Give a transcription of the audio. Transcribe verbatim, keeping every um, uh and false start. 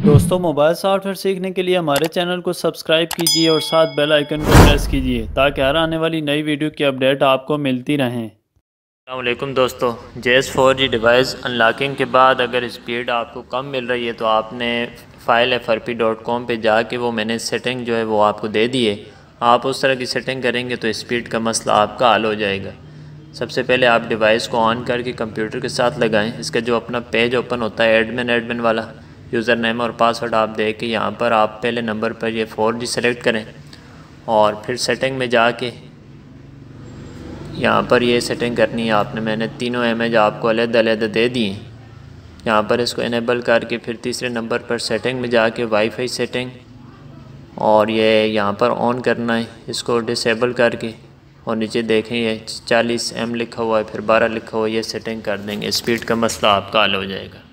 दोस्तों, mobile software सीखने के लिए हमारे चैनल को सब्सक्राइब कीजिए और साथ बेल आइकन को प्रेस कीजिए ताकि हर आने वाली नई वीडियो की अपडेट आपको मिलती रहें। अस्सलाम वालेकुम दोस्तों, J S four G device unlocking के बाद अगर स्पीड आपको कम मिल रही है तो आपने file F R P dot com पर जाके वो मैंने सेटिंग जो है वो आपको दे दी है। आप उस तरह की सेटिंग करेंगे तो स्पीड का मसला आपका हल हो जाएगा। सबसे पहले आप डिवाइस को ऑन करके कंप्यूटर के साथ लगाएं। इसका जो अपना पेज ओपन होता है एडमिन एडमिन वाला, यूज़र नेम और पासवर्ड आप दे के यहाँ पर आप पहले नंबर पर ये फोर जी सेलेक्ट करें और फिर सेटिंग में जाके यहाँ पर ये सेटिंग करनी है आपने। मैंने तीनों इमेज आपको अलग-अलग दे दिए। यहाँ पर इसको इनेबल करके फिर तीसरे नंबर पर सेटिंग में जाके वाईफाई सेटिंग और ये यहाँ पर ऑन करना है, इसको डिसेबल करके। और नीचे देखें ये चालीस एम लिखा हुआ है, फिर बारह लिखा हुआ है, ये सेटिंग कर देंगे, स्पीड का मसला आपका हल हो जाएगा।